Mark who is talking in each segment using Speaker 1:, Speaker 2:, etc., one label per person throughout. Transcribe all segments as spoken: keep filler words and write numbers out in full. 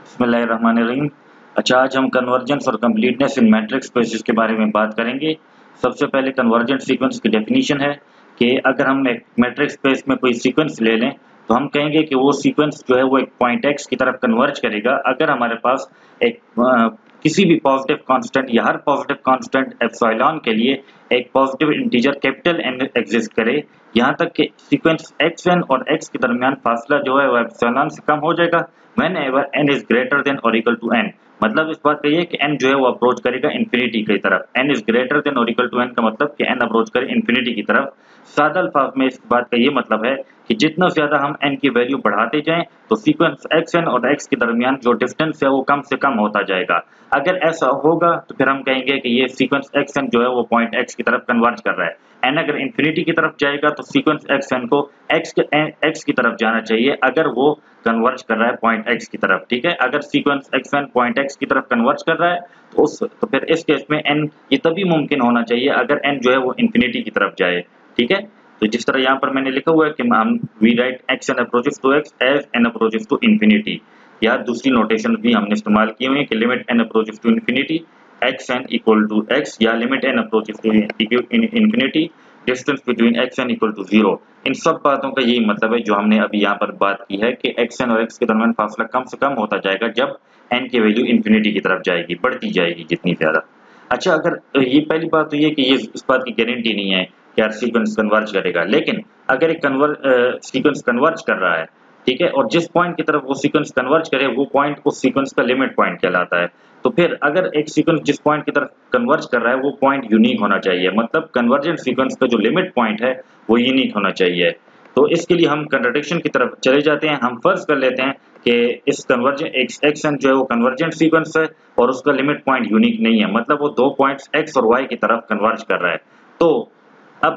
Speaker 1: बिस्मिल्लाहिर्रहमानिर्रहीम। अच्छा, आज हम कन्वर्जेंस और कंप्लीटनेस इन मैट्रिक्स स्पेसेस के बारे में बात करेंगे। सबसे पहले कन्वर्जेंट सीक्वेंस की डेफिनेशन है कि अगर हम एक मैट्रिक्स स्पेस में कोई सीक्वेंस ले लें तो हम कहेंगे कि वो सीक्वेंस जो है वो एक पॉइंट एक्स की तरफ कन्वर्ज करेगा अगर हमारे पास एक आ, किसी भी पॉजिटिव कांस्टेंट या हर पॉजिटिव कांस्टेंट एप्सिलॉन के लिए एक positive integer capital N exist करे, यहाँ तक कि सीक्वेंस एक्स एन और एक्स के दरमियान फासला जो है वो एप्सिलॉन से कम हो जाएगा whenever n is greater than or equal to n। मतलब इस बात का ये कि n जो है वो अप्रोच करेगा इंफिनिटी की तरफ। n is greater than or equal to n का मतलब कि n अप्रोच करे इंफिनिटी की तरफ। सादा अल्फाज में इस बात का ये मतलब है कि जितना ज्यादा हम n की वैल्यू बढ़ाते जाएं तो सीक्वेंस xn और x के दरमियान जो डिस्टेंस है वो कम से कम होता जाएगा। अगर ऐसा होगा तो फिर हम कहेंगे कि ये सीक्वेंस xn जो है वो पॉइंट x की तरफ कन्वर्ज कर रहा है। n अगर इंफिनिटी की तरफ जाएगा तो सीक्वेंस xn को x के x की तरफ जाना चाहिए अगर वो कन्वर्ज कर रहा है पॉइंट x की तरफ। ठीक है, अगर सीक्वेंस xn पॉइंट x की तरफ कन्वर्ज कर रहा है तो उस तो फिर इस केस में n ये तभी मुमकिन होना चाहिए अगर n जो है वो इंफिनिटी की तरफ जाए। ठीक है, तो जिस तरह यहाँ पर मैंने लिखा हुआ है कि हम we write xn approaches to x as n approaches to infinity, या दूसरी नोटेशन भी हमने इस्तेमाल की हुई है कि limit n approaches to infinity xn equal to x या limit n approaches to infinity distance between xn equal to zero. इन सब बातों का यही मतलब है जो हमने अभी यहाँ पर बात की है कि xn और x के दरमियान फासला कम से कम होता जाएगा जब n की वैल्यू इंफिनिटी की तरफ जाएगी, बढ़ती जाएगी जितनी ज्यादा। अच्छा, अगर ये पहली बात तो ये कि ये इस बात की गारंटी नहीं है कि यार सीक्वेंस कन्वर्ज करेगा, लेकिन अगर एक कन्वर्ज सीक्वेंस कन्वर्ज कर रहा है, ठीक है, और जिस पॉइंट की तरफ वो सीक्वेंस कन्वर्ज करे वो पॉइंट उस सीक्वेंस का लिमिट पॉइंट कहलाता है। तो फिर अगर एक सीक्वेंस जिस पॉइंट की तरफ कन्वर्ज कर रहा है वो पॉइंट यूनिक होना चाहिए, मतलब कन्वर्जेंट सीक्वेंस का जो लिमिट पॉइंट है वो यूनिक होना चाहिए। तो इसके लिए हम कंट्राडिक्शन की तरफ चले जाते हैं। हम फर्ज कर लेते हैं कि इस कन्वर्जेंट एक्सन जो है वो कन्वर्जेंट सीक्वेंस है और उसका लिमिट पॉइंट यूनिक नहीं है, मतलब वो दो पॉइंट्स एक्स और वाई की तरफ कन्वर्ज कर रहा है। तो अब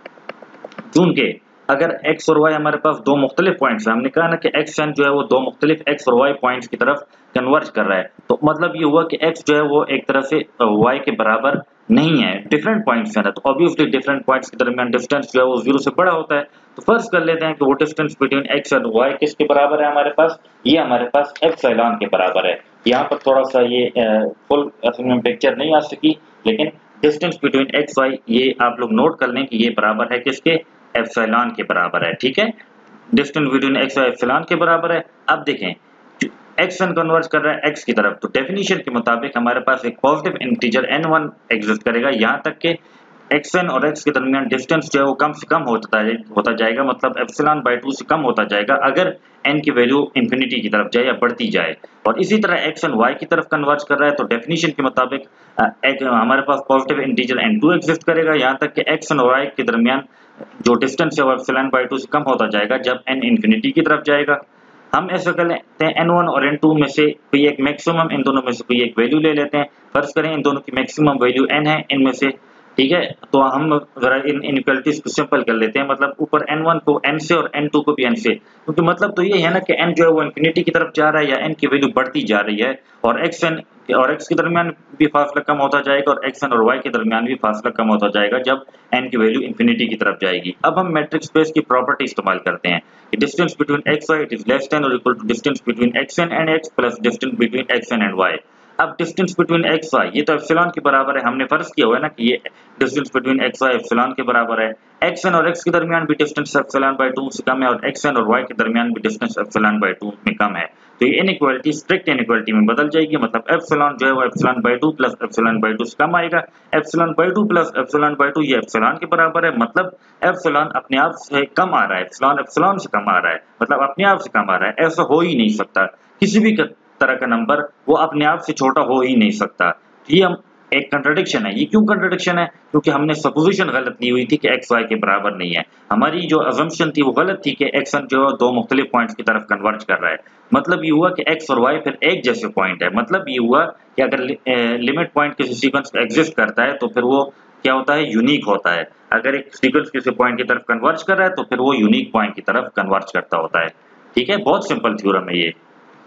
Speaker 1: चूंकि अगर x और y हमारे पास दो मुख्तलिफ पॉइंट्स हैं, हमने कहा ना कि xn जो है वो दो मुख्तलिफ x और y पॉइंट्स की तरफ कन्वर्ज कर रहा है, तो मतलब ये हुआ कि x जो है वो एक तरह से y के बराबर नहीं है, डिफरेंट पॉइंट्स हैं ना, तो ऑब्वियसली डिफरेंट पॉइंट्स के दरमियान डिस्टेंस जो है वो जीरो से बड़ा होता है। तो फर्ज कर लेते हैं कि वो डिस्टेंस बिटवीन x और y किसके बराबर है हमारे पास, ये हमारे पास एप्सिलॉन के बराबर है। यहाँ पर थोड़ा सा ये फुल पिक्चर नहीं आ सकी, लेकिन डिस्टेंस बिटवीन एक्स वाई ये आप लोग नोट कर लें कि ये बराबर है किसके, एप्सिलॉन के बराबर है। ठीक है, डिस्टेंस बिटवीन एक्स और एप्सिलॉन के बराबर है। अब देखें एक्सन कन्वर्ज कर रहा है x की तरफ, तो डेफिनेशन के मुताबिक हमारे पास एक positive integer n one exist करेगा, यहाँ तक कि xn और x के दरमियान डिस्टेंस जो है वो कम से कम होता होता जाएगा, मतलब एप्सिलॉन बाय टू से कम होता जाएगा अगर n की वैल्यू इंफिनिटी की तरफ जाए या बढ़ती जाए। और इसी तरह xn y की तरफ कन्वर्ज कर रहा है, तो डेफिनेशन के मुताबिक हमारे पास positive integer n two exist करेगा, यहाँ तक कि xn और y के दरमियान जो डिस्टेंस है वो एप्सिलॉन बाय टू से कम होता जाएगा जब n इंफिनिटी की तरफ जाएगा। हम ऐसा कर लेते हैं एन वन और एन टू में से कोई एक मैक्सिमम, इन दोनों में से कोई एक वैल्यू ले लेते हैं। फर्ज करें इन दोनों की मैक्सिमम वैल्यू n है इनमें से, ठीक है, तो हम जरा इन इनइक्वालिटीज को सिंपल कर लेते हैं, मतलब ऊपर एन वन को n से और एन टू को भी n से, क्योंकि मतलब तो ये है ना कि n जो है वो इंफिनिटी की तरफ जा रहा है या n की वैल्यू बढ़ती जा रही है, और xn और x के दरमियान भी फासला कम होता जाएगा और xn और y के दरमियान भी फासला कम होता जाएगा जब n की वैल्यू इंफिनिटी की तरफ जाएगी। अब हम मैट्रिक्स स्पेस की प्रॉपर्टी इस्तेमाल करते हैं कि distance between x y it is less than और equal to distance between xn and x plus distance between xn and y। अब डिस्टेंस बिटवीन एक्स वाई ये तो एप्सिलॉन के बराबर है, हमने फर्ज किया हुआ है ना कि ये distance between x y epsilon के बराबर है। एक्सएन और एक्स के दरमियान भी डिस्टेंस एप्सिलॉन बाय टू से कम है और एक्सएन और वाई के दरमियान भी डिस्टेंस एप्सिलॉन बाय टू में कम है, तो ये इनइक्वालिटी स्ट्रिक्ट इनइक्वालिटी में बदल जाएगी, मतलब एप्सिलॉन जो है वो epsilon by two plus epsilon by two से कम आएगा। Epsilon by two plus epsilon by two ये एप्सिलॉन के बराबर है, मतलब एप्सिलॉन अपने आप से कम आ रहा है, एप्सिलॉन एप्सिलॉन से कम आ रहा है, मतलब अपने आप से कम आ रहा है। ऐसा हो ही नहीं सकता, किसी भी तरह का नंबर वो अपने आप से छोटा हो ही नहीं सकता। ये हम एक कंट्राडिक्शन है। ये क्यों कंट्राडिक्शन है? क्योंकि हमने सपोजिशन गलत ली हुई थी कि एक्स वाई के बराबर नहीं है। हमारी जो अजम्पशन थी वो गलत थी कि एक्सन जो है दो मुख्तलिफ पॉइंट्स की तरफ कन्वर्ज कर रहा है। मतलब ये हुआ कि एक्स और वाई फिर एक जैसे पॉइंट है, मतलब ये हुआ कि अगर लिमिट पॉइंट किसी सीक्वेंस में एग्जिस्ट करता है तो फिर वो क्या होता है, यूनिक होता है। अगर एक सीक्वेंस किसी पॉइंट की तरफ कन्वर्ज कर रहा है तो फिर वो यूनिक पॉइंट की तरफ कन्वर्ज करता होता है। ठीक है, बहुत सिंपल थ्योरम है ये।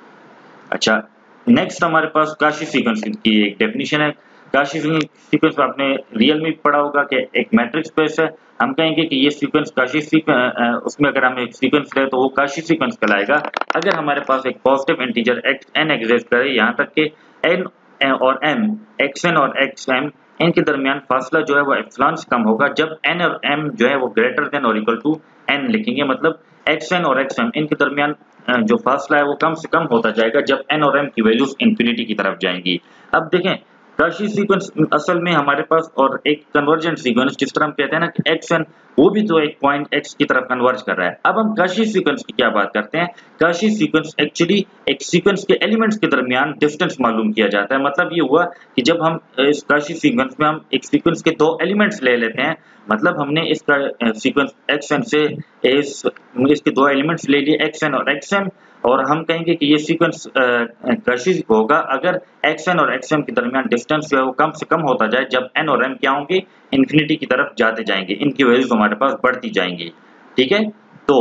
Speaker 1: अच्छा, नेक्स्ट हमारे पास काशी सीक्वेंस की एक डेफिनेशन है। काशी सीक्वेंस आपने रियल में पढ़ा होगा कि एक मैट्रिक्स स्पेस है हम कहेंगे कि ये सीक्वेंस काशी सीक्वेंस, उसमें अगर हम एक सीक्वेंस ले तो वो काशी सीक्वेंस कहलाएगा अगर हमारे पास एक positive integer x n exist करे, यहाँ तक कि एन और एम, एक्स एन और एक्स एम, इनके दरमियान फासला जो है वो एप्सिलॉन से कम होगा जब एन और एम जो है वो ग्रेटर देन और इक्वल टू एन लिखेंगे। मतलब एक्स एन और एक्स एम इनके दरमियान जो फासला है वो कम से कम होता जाएगा जब एन और एम की वैल्यूज इंफिनिटी की तरफ जाएंगी। अब देखें काशी सीक्वेंस असल में हमारे पास और एक कन्वर्जेंट सीक्वेंस, जिस तरह हम कहते हैं ना कि एक्स एन वो भी तो एक पॉइंट एक्स की तरफ कन्वर्ज कर रहा है। अब हम काशी सीक्वेंस की क्या बात करते हैं, काशी सीक्वेंस एक्चुअली एक सीक्वेंस के एलिमेंट्स के दरमियान डिस्टेंस मालूम किया जाता है। मतलब ये हुआ कि जब हम इस काशी सीक्वेंस में हम एक सीक्वेंस के दो एलिमेंट्स ले लेते हैं, मतलब हमने इसका सीक्वेंस एक्स एन से इस इसके दो एलिमेंट्स ले लिए एक्स एन और एक्स एम, और हम कहेंगे कि ये सीक्वेंस काशी होगा अगर एक्स एन और एक्स एम के दरमियान डिस्टेंस जो है वो कम से कम होता जाए जब एन और एम क्या होंगे, इंफिनिटी की तरफ जाते जाएंगे, इनकी वैल्यूज हमारे पास बढ़ती जाएंगी। ठीक है, तो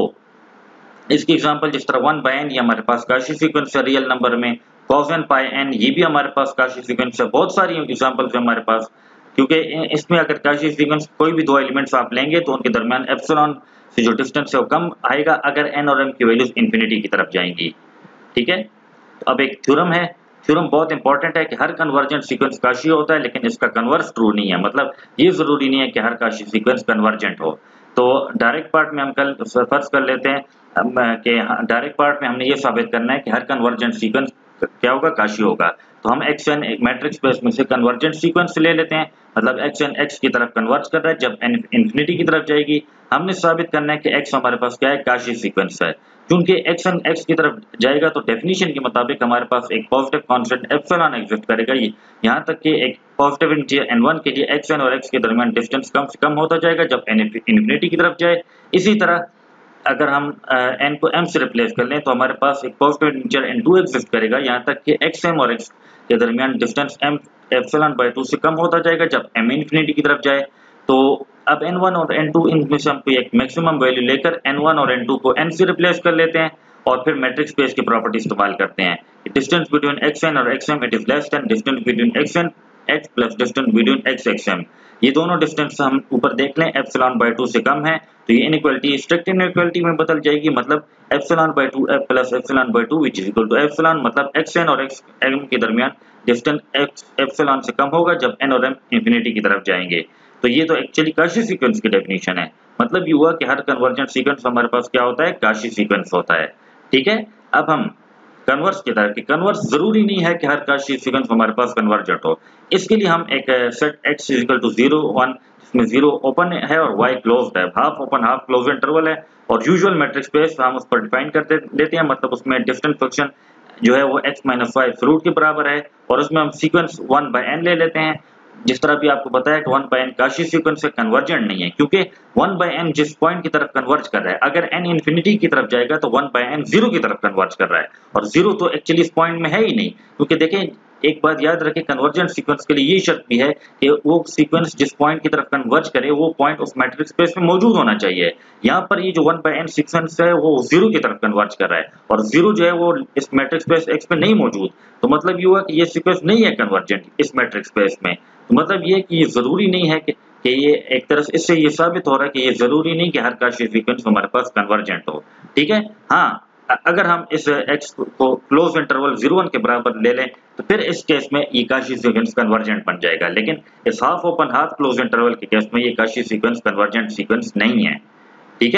Speaker 1: इसकी एग्जांपल जिस तरह वन बाय एन ये हमारे पास काशी सीक्वेंस है रियल नंबर में, कॉस एन पाई एन ये भी हमारे पास काशी सीक्वेंस है। बहुत सारी एग्जांपल्स है हमारे पास, क्योंकि इसमें अगर काशी सीक्वेंस कोई भी दो एलिमेंट्स आप लेंगे तो उनके दरमियान एप्सिलॉन से जो डिस्टेंस है वो कम आएगा अगर एन और एम की वैल्यूज इंफिनिटी की तरफ जाएंगी। ठीक है, तो अब एक थ्योरम है, थ्योरम बहुत इंपॉर्टेंट है कि हर कन्वर्जेंट सीक्वेंस काशी होता है, लेकिन इसका कन्वर्स ट्रू नहीं है। मतलब ये जरूरी नहीं है कि हर काशी सीक्वेंस कन्वर्जेंट हो। तो डायरेक्ट पार्ट में हम कल फर्ज कर लेते हैं कि डायरेक्ट पार्ट में हमने ये साबित करना है कि हर कन्वर्जेंट सीक्वेंस क्या होगा, काशी होगा। तो हम एक्स एन मैट्रिक्स स्पेस में से कन्वर्जेंट सीक्वेंस ले लेते हैं, मतलब एक्स एन एक्स की तरफ कन्वर्ज कर रहा है जब एन इंफिनिटी की तरफ जाएगी। हमने साबित करना है कि एक्स हमारे पास क्या है, काशी सीक्वेंस है। क्योंकि एक्स एन एक्स की तरफ जाएगा तो डेफिनेशन के मुताबिक हमारे पास एक पॉजिटिव कांस्टेंट एप्सिलॉन एग्जिस्ट करेगा, यहाँ तक कि एक पॉजिटिव इंटीजर एन वन के लिए एक्स एन और एक्स के दरमियान डिस्टेंस कम से कम होता जाएगा जब एन इंफिनिटी की तरफ जाए। इसी तरह अगर हम एन को एम से रिप्लेस कर लें तो हमारे पास एक positive integer n two exist करेगा, यहाँ तक कि एक्स एम और एक्स के दरमियान distance m epsilon by two से कम होता जाएगा जब एम इंफिनिटी की तरफ जाए। तो अब एन वन और एन टू इनमें से हम कोई एक मैक्सिमम वैल्यू लेकर एन वन और एन टू को एन से रिप्लेस कर लेते हैं और फिर मैट्रिक्स स्पेस की प्रॉपर्टी इस्तेमाल करते हैं। डिस्टेंस बिटवीन एक्स एन और x m it is less than distance between x n x plus distance between x x m. ये दोनों डिस्टेंस हम ऊपर देख लें एप्सिलॉन बाय टू से कम है तो ये इनइक्वालिटी स्ट्रिक्ट इनइक्वालिटी में बदल जाएगी। मतलब epsilon by two plus epsilon by two which is equal to epsilon, मतलब एक्स एन और एक्स एम के दरमियान डिस्टेंस एक्स एप्सिलॉन से कम होगा जब एन और एम इंफिनिटी की तरफ जाएंगे। तो ये तो एक्चुअली काशी सीक्वेंस की डेफिनेशन है। मतलब ये हुआ कि हर कन्वर्जेंट सीक्वेंस हमारे पास क्या होता है, काशी सीक्वेंस होता है। ठीक है, अब हम कन्वर्स की तरफ, कन्वर्स जरूरी नहीं है कि हर काशी सीक्वेंस हमारे पास कन्वर्जेंट हो। इसके लिए हम एक set x is equal to zero one जिसमें जीरो ओपन है और वाई क्लोज्ड है, half open half close interval है, और यूजुअल मैट्रिक्स स्पेस हम उस पर डिफाइन करते देते हैं। मतलब उसमें डिस्टेंस फंक्शन जो है वो x माइनस फाइव रूट के बराबर है और उसमें हम सीक्वेंस वन बाय एन ले लेते हैं। जिस तरह भी आपको बताया कि one by n Cauchy sequence से कन्वर्जेंट नहीं है, क्योंकि वन बाय एन जिस पॉइंट की तरफ कन्वर्ज कर रहा है, अगर n इंफिनिटी की तरफ जाएगा तो वन बाय एन जीरो की तरफ कन्वर्ज कर रहा है, और जीरो तो एक्चुअली इस पॉइंट में है ही नहीं। क्योंकि देखें एक बात याद रखें, कन्वर्जेंट सीक्वेंस के लिए ये शर्त भी है कि वो सीक्वेंस जिस पॉइंट की तरफ कन्वर्ज करे वो पॉइंट उस मैट्रिक्स स्पेस में मौजूद होना चाहिए। यहाँ पर ये जो वन बाय एन सीक्वेंस है वो जीरो की तरफ कन्वर्ज कर रहा है और जीरो जो है वो इस मैट्रिक्स स्पेस एक्स में नहीं मौजूद। तो मतलब ये हुआ कि ये सीक्वेंस नहीं है कन्वर्जेंट इस मैट्रिक्स स्पेस में। तो मतलब ये कि ये जरूरी नहीं है कि, कि ये एक तरह से इससे ये साबित हो रहा है कि ये जरूरी नहीं कि हर काशी सीक्वेंस हमारे पास कन्वर्जेंट हो। ठीक है, हाँ अगर हम इस x को क्लोज इंटरवल जीरो वन के बराबर ले लें तो फिर इस केस में ये काशी सीक्वेंस कन्वर्जेंट बन जाएगा, लेकिन इस half open half close interval के केस में ये काशी सीक्वेंस कन्वर्जेंट सीक्वेंस नहीं है। ठीक है,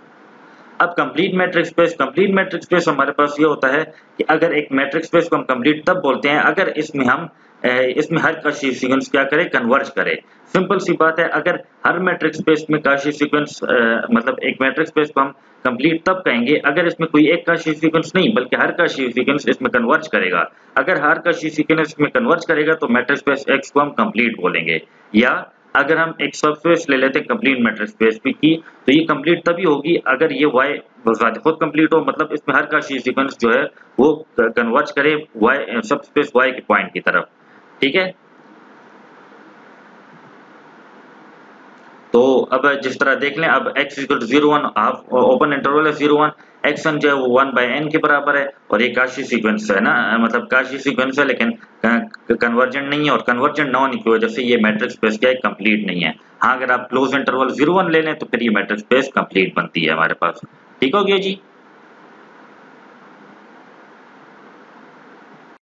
Speaker 1: अब complete metric space, complete metric space हमारे पास ये होता है कि अगर एक मैट्रिक्स स्पेस को हम कंप्लीट तब बोलते हैं अगर इसमें हम इसमें हर काशी सीक्वेंस क्या करे, कन्वर्ज करे। सिंपल सी बात है, अगर हर मैट्रिक्स स्पेस में काशी सीक्वेंस मतलब एक मैट्रिक्स स्पेस को हम कंप्लीट तब कहेंगे अगर इसमें कोई एक काशी सीक्वेंस नहीं बल्कि हर काशी सीक्वेंस इसमें कन्वर्ज करेगा। अगर हर काशी सीक्वेंस इसमें कन्वर्ज करेगा तो मैट्रिक्स स्पेस एक्स को हम कंप्लीट बोलेंगे। या अगर हम एक सबस्पेस ले लेते हैं कंप्लीट मैट्रिक्स स्पेस की, तो ये कंप्लीट तभी होगी अगर ये वाई खुद कंप्लीट हो, मतलब इसमें हर काशी सीक्वेंस जो है वो कन्वर्ज करे वाई सबस्पेस वाई के पॉइंट की तरफ। ठीक है, तो अब जिस तरह देख लें, अब x equal to zero one half open interval है जीरो वन, एक्स वन जो है वो वन बाय एन के बराबर है और ये काशी सीक्वेंस है ना, मतलब काशी सीक्वेंस है लेकिन कन्वर्जेंट नहीं है, और कन्वर्जेंट ना होने की वजह से ये मैट्रिक्स स्पेस क्या है, कंप्लीट नहीं है। हाँ, अगर आप क्लोज इंटरवल जीरो वन ले लें तो फिर ये मैट्रिक्स स्पेस कंप्लीट बनती है हमारे पास। ठीक हो गया जी।